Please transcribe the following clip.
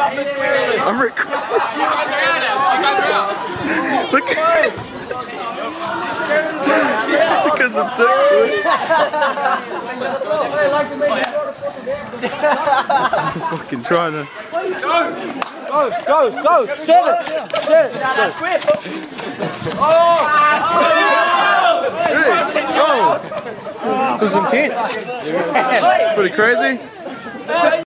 I'm recording. Look at because of TikTok. I'm fucking trying to. Go! Set it! Oh! This is intense. Pretty crazy.